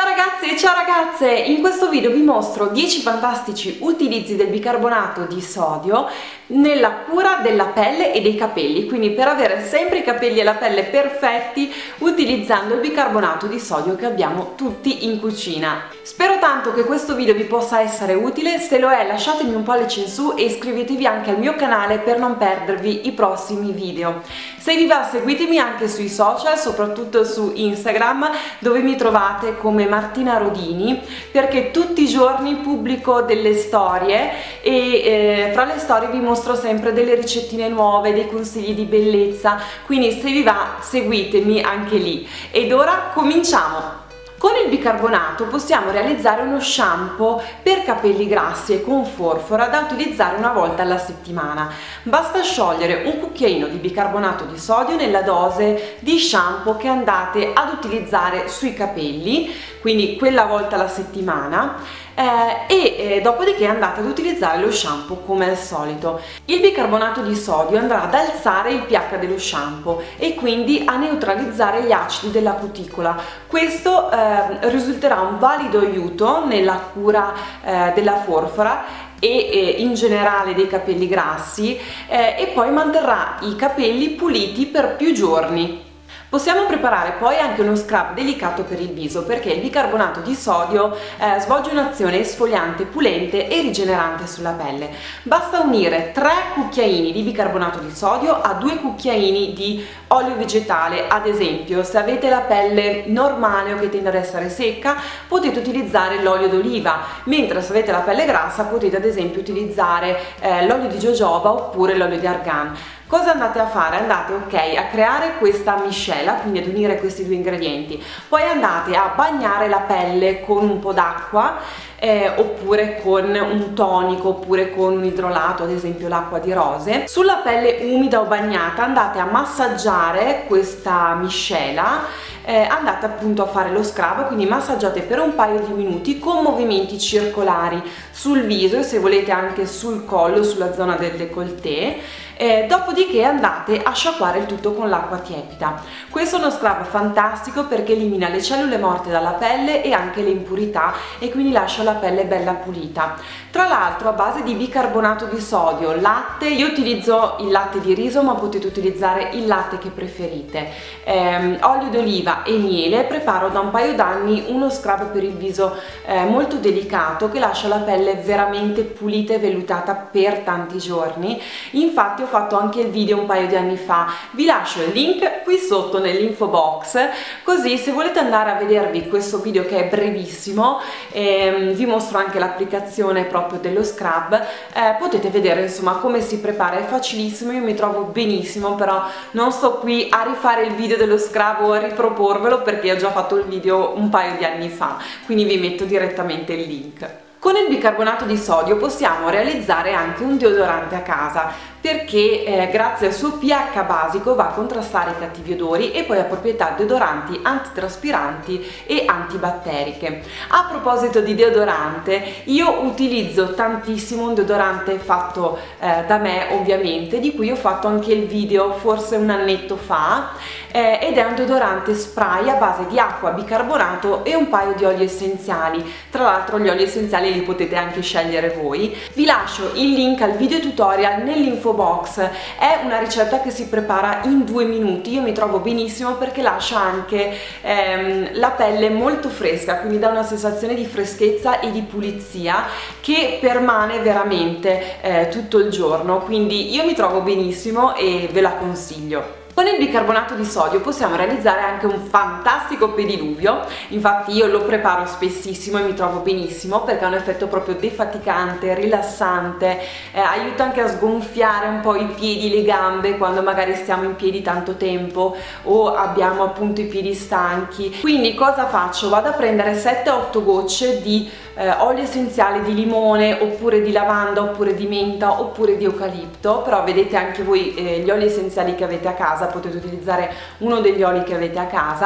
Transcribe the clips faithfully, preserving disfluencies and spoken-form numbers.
Ciao ragazzi e ciao ragazze, in questo video vi mostro dieci fantastici utilizzi del bicarbonato di sodio nella cura della pelle e dei capelli, quindi per avere sempre i capelli e la pelle perfetti utilizzando il bicarbonato di sodio che abbiamo tutti in cucina. Spero tanto che questo video vi possa essere utile, se lo è lasciatemi un pollice in su e iscrivetevi anche al mio canale per non perdervi i prossimi video. Se vi va seguitemi anche sui social, soprattutto su Instagram dove mi trovate come Martina Rodini, perché tutti i giorni pubblico delle storie e eh, fra le storie vi mostro sempre delle ricettine nuove, dei consigli di bellezza, quindi se vi va seguitemi anche lì. Ed ora cominciamo! Con il bicarbonato possiamo realizzare uno shampoo per capelli grassi e con forfora da utilizzare una volta alla settimana. Basta sciogliere un cucchiaino di bicarbonato di sodio nella dose di shampoo che andate ad utilizzare sui capelli, quindi quella volta alla settimana, eh, e eh, dopodiché andate ad utilizzare lo shampoo come al solito. Il bicarbonato di sodio andrà ad alzare il pH dello shampoo e quindi a neutralizzare gli acidi della cuticola. Questo eh, risulterà un valido aiuto nella cura eh, della forfora e eh, in generale dei capelli grassi eh, e poi manterrà i capelli puliti per più giorni. Possiamo preparare poi anche uno scrub delicato per il viso, perché il bicarbonato di sodio eh, svolge un'azione esfoliante, pulente e rigenerante sulla pelle. Basta unire tre cucchiaini di bicarbonato di sodio a due cucchiaini di olio vegetale. Ad esempio, se avete la pelle normale o che tende ad essere secca, potete utilizzare l'olio d'oliva, mentre se avete la pelle grassa potete ad esempio utilizzare eh, l'olio di jojoba oppure l'olio di argan. Cosa andate a fare? Andate ok a creare questa miscela, quindi ad unire questi due ingredienti, poi andate a bagnare la pelle con un po' d'acqua eh, oppure con un tonico oppure con un idrolato, ad esempio l'acqua di rose. Sulla pelle umida o bagnata andate a massaggiare questa miscela, eh, andate appunto a fare lo scrub, quindi massaggiate per un paio di minuti con movimenti circolari sul viso e se volete anche sul collo, sulla zona del décolleté. Eh, dopodiché andate a sciacquare il tutto con l'acqua tiepida. Questo è uno scrub fantastico perché elimina le cellule morte dalla pelle e anche le impurità e quindi lascia la pelle bella pulita. Tra l'altro a base di bicarbonato di sodio, latte, io utilizzo il latte di riso ma potete utilizzare il latte che preferite, eh, olio d'oliva e miele. Preparo da un paio d'anni uno scrub per il viso eh, molto delicato che lascia la pelle veramente pulita e vellutata per tanti giorni. Infatti ho fatto anche il video un paio di anni fa, vi lascio il link qui sotto nell'info box, così se volete andare a vedervi questo video che è brevissimo, ehm, vi mostro anche l'applicazione proprio dello scrub, eh, potete vedere insomma come si prepara, è facilissimo, io mi trovo benissimo, però non sto qui a rifare il video dello scrub o a riproporvelo perché ho già fatto il video un paio di anni fa, quindi vi metto direttamente il link. Con il bicarbonato di sodio possiamo realizzare anche un deodorante a casa perché eh, grazie al suo pH basico va a contrastare i cattivi odori e poi ha proprietà deodoranti, antitraspiranti e antibatteriche. A proposito di deodorante, io utilizzo tantissimo un deodorante fatto eh, da me ovviamente, di cui ho fatto anche il video forse un annetto fa, eh, ed è un deodorante spray a base di acqua, bicarbonato e un paio di oli essenziali. Tra l'altro gli oli essenziali li potete anche scegliere voi. Vi lascio il link al video tutorial nell'info box. È una ricetta che si prepara in due minuti, io mi trovo benissimo perché lascia anche ehm, la pelle molto fresca, quindi dà una sensazione di freschezza e di pulizia che permane veramente eh, tutto il giorno, quindi io mi trovo benissimo e ve la consiglio. Con il bicarbonato di sodio possiamo realizzare anche un fantastico pediluvio, infatti io lo preparo spessissimo e mi trovo benissimo perché ha un effetto proprio defaticante, rilassante, eh, aiuta anche a sgonfiare un po' i piedi, le gambe quando magari stiamo in piedi tanto tempo o abbiamo appunto i piedi stanchi. Quindi cosa faccio? Vado a prendere sette otto gocce di eh, olio essenziale di limone oppure di lavanda oppure di menta oppure di eucalipto, però vedete anche voi eh, gli oli essenziali che avete a casa, potete utilizzare uno degli oli che avete a casa,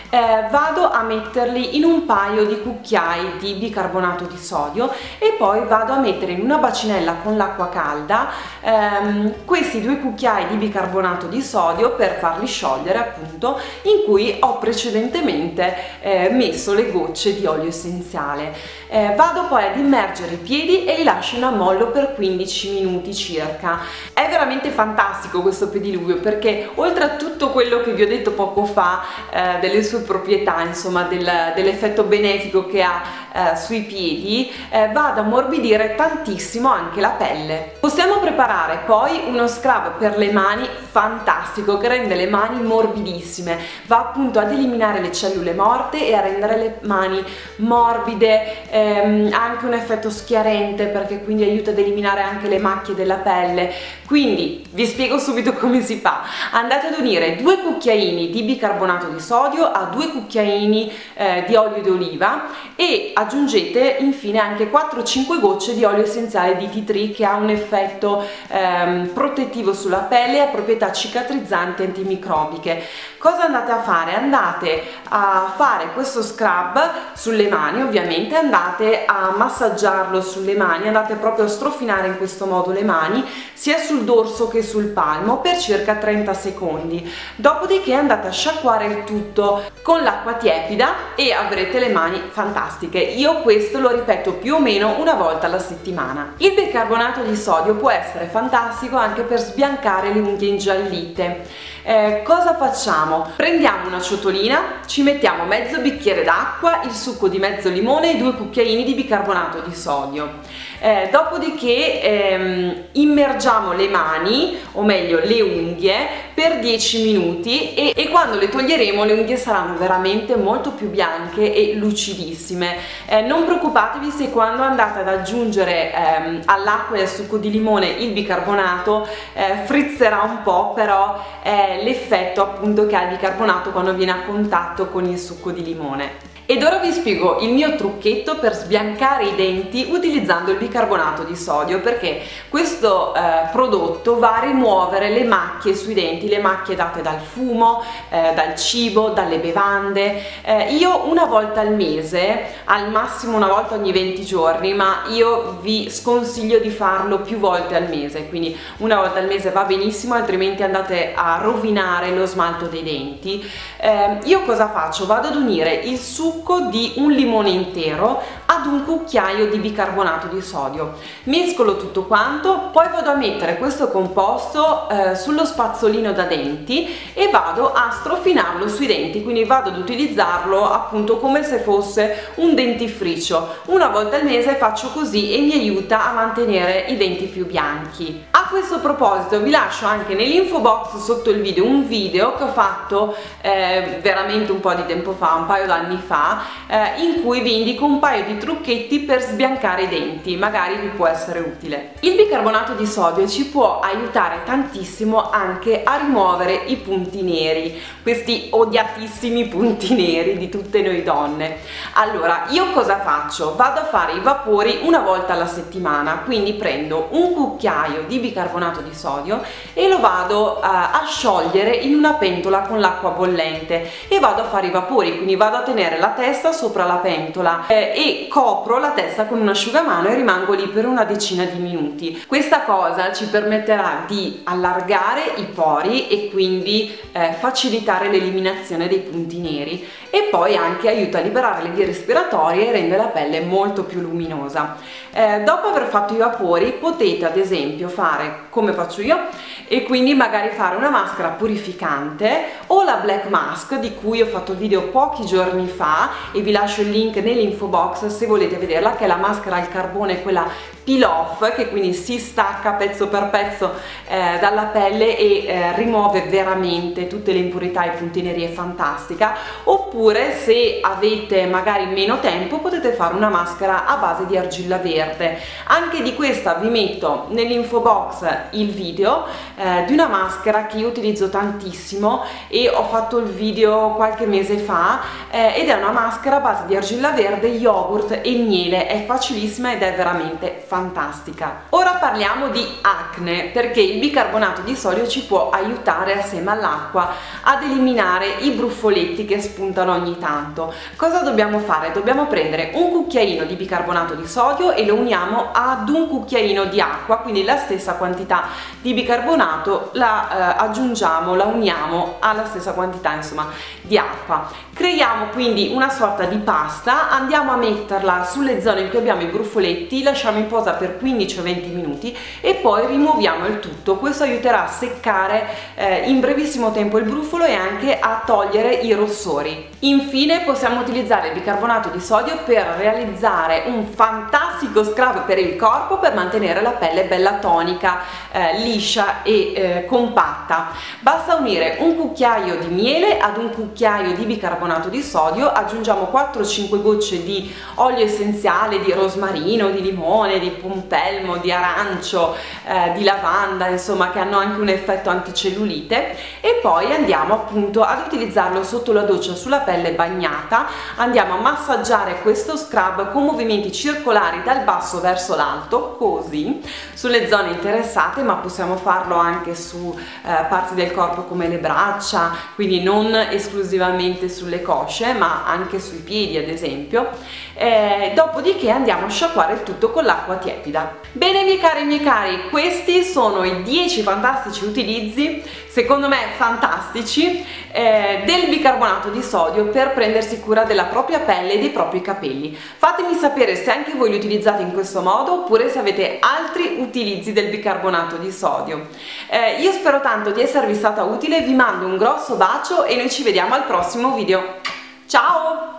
eh, vado a metterli in un paio di cucchiai di bicarbonato di sodio e poi vado a mettere in una bacinella con l'acqua calda ehm, questi due cucchiai di bicarbonato di sodio per farli sciogliere, appunto, in cui ho precedentemente eh, messo le gocce di olio essenziale. Eh, vado poi ad immergere i piedi e li lascio in ammollo per quindici minuti circa. È veramente fantastico questo pediluvio perché oltre a tutto quello che vi ho detto poco fa eh, delle sue proprietà, insomma del, dell'effetto benefico che ha eh, sui piedi, eh, va ad ammorbidire tantissimo anche la pelle. Possiamo preparare poi uno scrub per le mani fantastico che rende le mani morbidissime, va appunto ad eliminare le cellule morte e a rendere le mani morbide, ehm, ha anche un effetto schiarente perché quindi aiuta ad eliminare anche le macchie della pelle. Quindi vi spiego subito come si fa. Andate ad unire due cucchiaini di bicarbonato di sodio a due cucchiaini eh, di olio d'oliva e aggiungete infine anche quattro cinque gocce di olio essenziale di tea tree che ha un effetto ehm, protettivo sulla pelle e ha proprietà cicatrizzanti e antimicrobiche. Cosa andate a fare? Andate a fare questo scrub sulle mani, ovviamente andate a massaggiarlo sulle mani, andate proprio a strofinare in questo modo le mani sia sul dorso che sul palmo per circa trenta secondi. Dopodiché andate a sciacquare il tutto con l'acqua tiepida e avrete le mani fantastiche. Io questo lo ripeto più o meno una volta alla settimana. Il bicarbonato di sodio può essere fantastico anche per sbiancare le unghie ingiallite. Eh, cosa facciamo? Prendiamo una ciotolina, ci mettiamo mezzo bicchiere d'acqua, il succo di mezzo limone e due cucchiaini di bicarbonato di sodio. Eh, dopodiché ehm, immergiamo le mani, o meglio le unghie, per dieci minuti e, e quando le toglieremo le unghie saranno veramente molto più bianche e lucidissime. Eh, non preoccupatevi se quando andate ad aggiungere ehm, all'acqua e al succo di limone il bicarbonato eh, frizzerà un po', però è l'effetto appunto che ha il bicarbonato quando viene a contatto con il succo di limone. Ed ora vi spiego il mio trucchetto per sbiancare i denti utilizzando il bicarbonato di sodio, perché questo eh, prodotto va a rimuovere le macchie sui denti, le macchie date dal fumo, eh, dal cibo, dalle bevande. Eh, io una volta al mese, al massimo una volta ogni venti giorni, ma io vi sconsiglio di farlo più volte al mese, quindi una volta al mese va benissimo, altrimenti andate a rovinare lo smalto dei denti. Eh, io cosa faccio? Vado ad unire il succo di un limone intero ad un cucchiaio di bicarbonato di sodio, mescolo tutto quanto, poi vado a mettere questo composto eh, sullo spazzolino da denti e vado a strofinarlo sui denti, quindi vado ad utilizzarlo appunto come se fosse un dentifricio. Una volta al mese faccio così e mi aiuta a mantenere i denti più bianchi. A questo proposito vi lascio anche nell'info box sotto il video un video che ho fatto eh, veramente un po' di tempo fa, un paio d'anni fa, eh, in cui vi indico un paio di trucchetti per sbiancare i denti, magari vi può essere utile. Il bicarbonato di sodio ci può aiutare tantissimo anche a rimuovere i punti neri, questi odiatissimi punti neri di tutte noi donne. Allora, io cosa faccio? Vado a fare i vapori una volta alla settimana, quindi prendo un cucchiaio di bicarbonato di sodio e lo vado uh, a sciogliere in una pentola con l'acqua bollente e vado a fare i vapori, quindi vado a tenere la testa sopra la pentola eh, e copro la testa con un asciugamano e rimango lì per una decina di minuti. Questa cosa ci permetterà di allargare i pori e quindi eh, facilitare l'eliminazione dei punti neri e poi anche aiuta a liberare le vie respiratorie e rende la pelle molto più luminosa. Eh, dopo aver fatto i vapori potete ad esempio fare come faccio io e quindi magari fare una maschera purificante o la black mask di cui ho fatto video pochi giorni fa e vi lascio il link nell'info box se volete vederla, che è la maschera al carbone, quella peel off, che quindi si stacca pezzo per pezzo eh, dalla pelle e eh, rimuove veramente tutte le impurità e punti neri, è fantastica. Oppure se avete magari meno tempo potete fare una maschera a base di argilla verde. Anche di questa vi metto nell'info box il video eh, di una maschera che io utilizzo tantissimo e ho fatto il video qualche mese fa eh, ed è una maschera a base di argilla verde, yogurt e miele, è facilissima ed è veramente fantastica. fantastica. Ora parliamo di acne, perché il bicarbonato di sodio ci può aiutare assieme all'acqua ad eliminare i bruffoletti che spuntano ogni tanto. Cosa dobbiamo fare? Dobbiamo prendere un cucchiaino di bicarbonato di sodio e lo uniamo ad un cucchiaino di acqua, quindi la stessa quantità di bicarbonato la eh, aggiungiamo, la uniamo alla stessa quantità, insomma, di acqua. Creiamo quindi una sorta di pasta, andiamo a metterla sulle zone in cui abbiamo i bruffoletti, lasciamo in posa per quindici o venti minuti e poi rimuoviamo il tutto. Questo aiuterà a seccare eh, in brevissimo tempo il brufolo e anche a togliere i rossori. Infine possiamo utilizzare il bicarbonato di sodio per realizzare un fantastico scrub per il corpo, per mantenere la pelle bella tonica, eh, liscia e eh, compatta. Basta unire un cucchiaio di miele ad un cucchiaio di bicarbonato di sodio, aggiungiamo quattro cinque gocce di olio essenziale di rosmarino, di limone, di pompelmo, di arancio, eh, di lavanda, insomma, che hanno anche un effetto anticellulite, e poi andiamo appunto ad utilizzarlo sotto la doccia sulla pelle bagnata. Andiamo a massaggiare questo scrub con movimenti circolari dal basso verso l'alto, così, sulle zone interessate, ma possiamo farlo anche su eh, parti del corpo come le braccia, quindi non esclusivamente sulle cosce ma anche sui piedi ad esempio. Eh, dopodiché andiamo a sciacquare il tutto con l'acqua tiepida. Bene miei cari e miei cari, questi sono i dieci fantastici utilizzi, secondo me fantastici, eh, del bicarbonato di sodio per prendersi cura della propria pelle e dei propri capelli. Fatemi sapere se anche voi li utilizzate in questo modo oppure se avete altri utilizzi del bicarbonato di sodio. Eh, io spero tanto di esservi stata utile, vi mando un grosso bacio e noi ci vediamo al prossimo video. Ciao!